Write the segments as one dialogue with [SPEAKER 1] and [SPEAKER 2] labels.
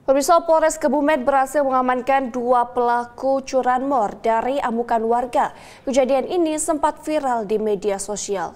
[SPEAKER 1] Pemirsa, Polres Kebumen berhasil mengamankan 2 pelaku curanmor dari amukan warga. Kejadian ini sempat viral di media sosial.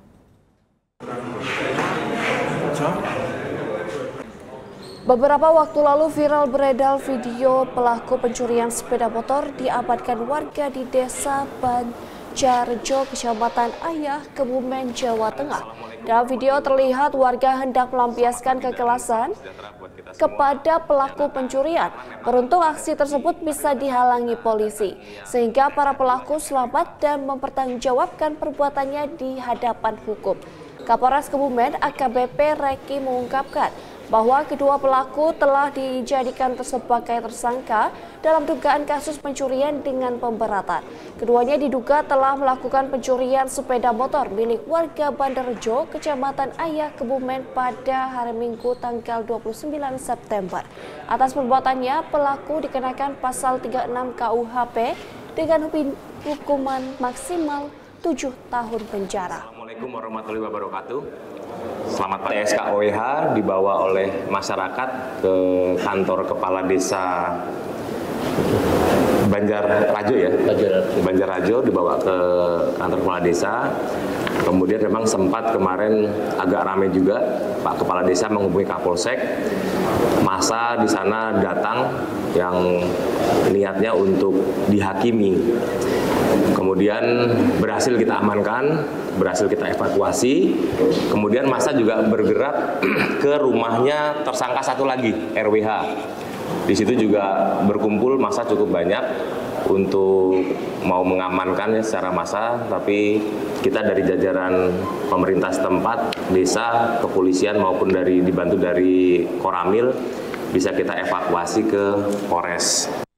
[SPEAKER 1] Beberapa waktu lalu viral beredar video pelaku pencurian sepeda motor diamankan warga di Desa Banjarjo, Kecamatan Ayah, Kebumen, Jawa Tengah. Dalam video terlihat warga hendak melampiaskan kekerasan kepada pelaku pencurian. Beruntung aksi tersebut bisa dihalangi polisi, sehingga para pelaku selamat dan mempertanggungjawabkan perbuatannya di hadapan hukum. Kapolres Kebumen AKBP Reki mengungkapkan bahwa kedua pelaku telah dijadikan sebagai tersangka dalam dugaan kasus pencurian dengan pemberatan. Keduanya diduga telah melakukan pencurian sepeda motor milik warga Banjarjo, Kecamatan Ayah, Kebumen pada hari Minggu tanggal 29 September. Atas perbuatannya, pelaku dikenakan pasal 36 KUHP dengan hukuman maksimal 7 tahun penjara.
[SPEAKER 2] Assalamualaikum warahmatullahi wabarakatuh. Selamat pagi. SKOWH dibawa oleh masyarakat ke kantor kepala desa Banjarjo ya. Banjarjo dibawa ke kantor kepala desa. Kemudian memang sempat kemarin agak ramai juga, Pak Kepala Desa menghubungi Kapolsek. Masa di sana datang yang niatnya untuk dihakimi. Kemudian berhasil kita amankan, berhasil kita evakuasi. Kemudian masa juga bergerak ke rumahnya tersangka satu lagi, RWH. Di situ juga berkumpul masa cukup banyak untuk mau mengamankan secara massa, tapi kita dari jajaran pemerintah setempat, desa, kepolisian maupun dibantu dari Koramil bisa kita evakuasi ke Polres.